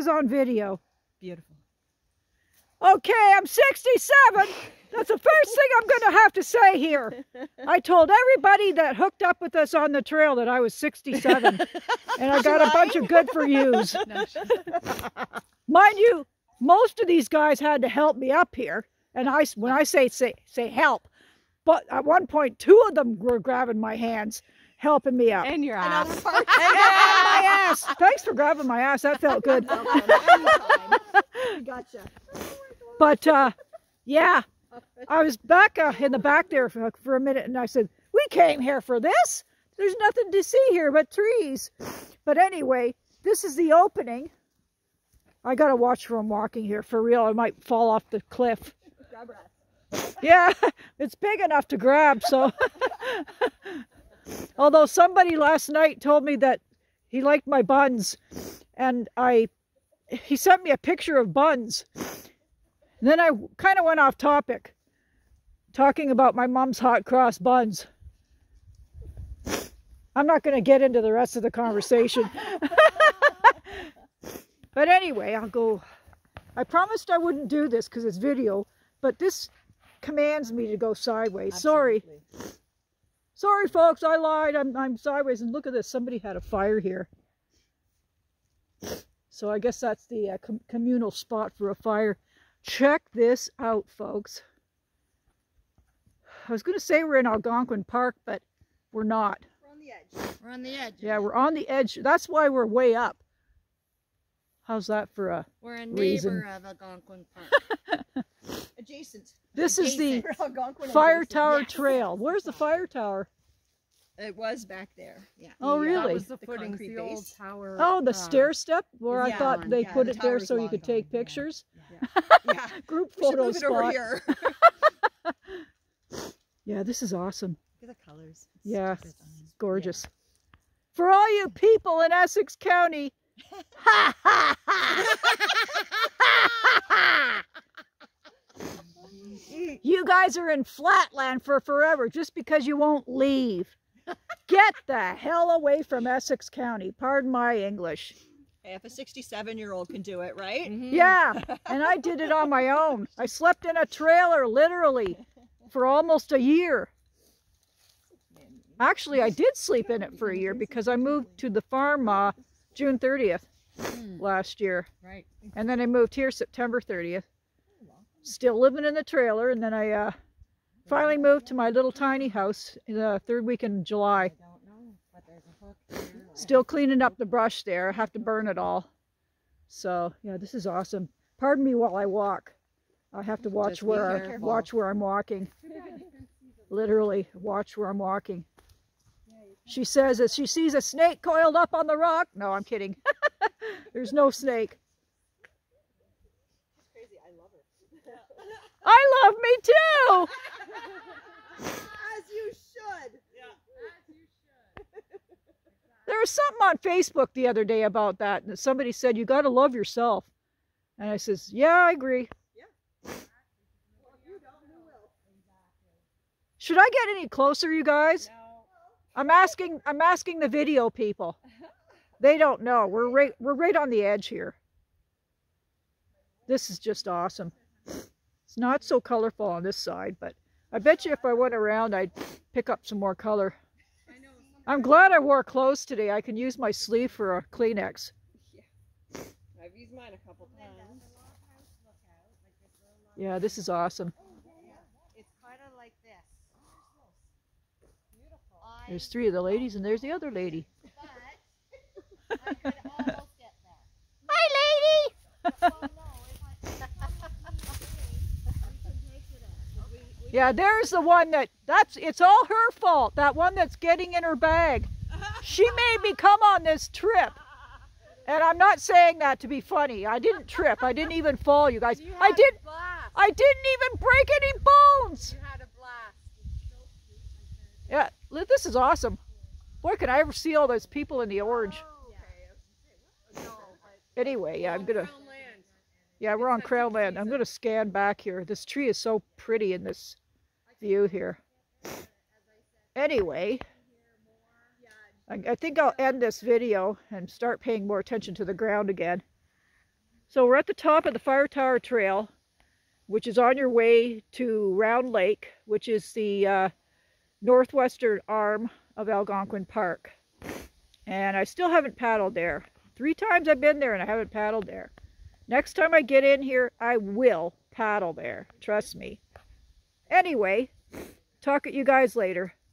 is on video. Beautiful. Okay, I'm 67. That's the first thing I'm going to have to say here. I told everybody that hooked up with us on the trail that I was 67. And I got a bunch of good for yous. Mind you, most of these guys had to help me up here. And when I say help, but at one point, 2 of them were grabbing my hands, helping me up. And your ass. And my ass. Thanks for grabbing my ass. That felt good. Gotcha. But yeah, I was back in the back there for a minute, and I said, we came here for this. There's nothing to see here but trees. But anyway, this is the opening. I got to watch where I'm walking here. For real, I might fall off the cliff. Yeah, it's big enough to grab, so. Although somebody last night told me that he liked my buns, and he sent me a picture of buns. And then I kind of went off topic, talking about my mom's hot cross buns. I'm not going to get into the rest of the conversation. But anyway, I'll go. I promised I wouldn't do this because it's video, but this commands me to go sideways. Absolutely. Sorry, folks, I lied. I'm sideways, and look at this. Somebody had a fire here. So I guess that's the communal spot for a fire. Check this out, folks. I was going to say we're in Algonquin Park, but we're not. We're on the edge. We're on the edge. Yeah, we're on the edge. That's why we're way up. How's that for a We're a reason? neighbor of Algonquin Park. Adjacent. This is the Algonquin Fire adjacent. Tower Yes. Trail. Where's the fire tower? It was back there. Yeah. Oh, really? That was the The footings, concrete the old base. tower. Oh, the stair step where I yeah, thought they yeah, put the it there tower's so you long could gone, take yeah. pictures. Yeah. Group We should photo move it over spot. here. Yeah, this is awesome. Look at the colors. It's Yeah, just, gorgeous. For all you people in Essex County, ha ha ha! You guys are in flatland for forever just because you won't leave. Get the hell away from Essex County. Pardon my English. Hey, if a 67-year-old can do it, right? Yeah, and I did it on my own. I slept in a trailer, literally, for almost a year. Actually, I did sleep in it for a year because I moved to the farm June 30th last year. Right. And then I moved here September 30th. Still living in the trailer, and then I finally moved to my little tiny house in the 3rd week in July. I don't know, but there's a hook there. Still cleaning up the brush there. I have to burn it all. So, yeah, this is awesome. Pardon me while I walk. I have to watch Just be where I'm walking. Literally, watch where I'm walking. She says that she sees a snake coiled up on the rock. No, I'm kidding. There's no snake. That's crazy. I love her. I love me too. As you should. Yeah. As you should. There was something on Facebook the other day about that, and somebody said you got to love yourself, and I says, yeah, I agree. Yeah. Well, if you don't, who will? Should I get any closer, you guys? No. I'm asking the video people. They don't know. We're right on the edge here. This is just awesome. It's not so colorful on this side, but I bet you if I went around, I'd pick up some more color. I'm glad I wore clothes today. I can use my sleeve for a Kleenex. Yeah. I've used mine a couple times. Yeah, this is awesome. It's kind of like this. Beautiful. There's 3 of the ladies, and there's the other lady. But I could almost get there. Hi, lady! Oh, no, Yeah, there's the one it's all her fault. That one that's getting in her bag. She made me come on this trip. And I'm not saying that to be funny. I didn't trip. I didn't even fall, you guys. I didn't even break any bones. You had a blast. Yeah, this is awesome. Boy, can I ever see all those people in the orange. Anyway, yeah, yeah, we're on Crown Land. I'm gonna scan back here. This tree is so pretty in this view here. Anyway, I think I'll end this video and start paying more attention to the ground again. So we're at the top of the Fire Tower Trail, which is on your way to Round Lake, which is the northwestern arm of Algonquin Park. And I still haven't paddled there. 3 times I've been there and I haven't paddled there. Next time I get in here, I will paddle there. Trust me. Anyway, talk at you guys later.